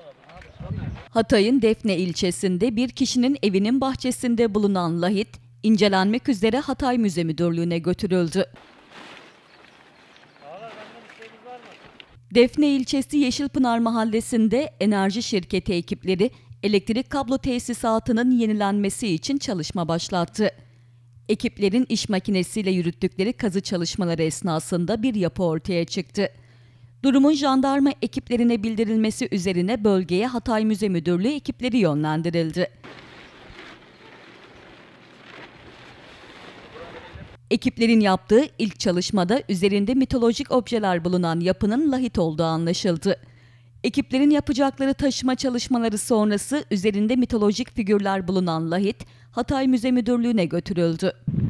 Hatay'ın Defne ilçesinde bir kişinin evinin bahçesinde bulunan lahit, incelenmek üzere Hatay Müze Müdürlüğü'ne götürüldü. Defne ilçesi Yeşilpınar Mahallesi'nde enerji şirketi ekipleri elektrik kablo tesisatının yenilenmesi için çalışma başlattı. Ekiplerin iş makinesiyle yürüttükleri kazı çalışmaları esnasında bir yapı ortaya çıktı. Durumun jandarma ekiplerine bildirilmesi üzerine bölgeye Hatay Müze Müdürlüğü ekipleri yönlendirildi. Ekiplerin yaptığı ilk çalışmada üzerinde mitolojik objeler bulunan yapının lahit olduğu anlaşıldı. Ekiplerin yapacakları taşıma çalışmaları sonrası üzerinde mitolojik figürler bulunan lahit Hatay Müze Müdürlüğü'ne götürüldü.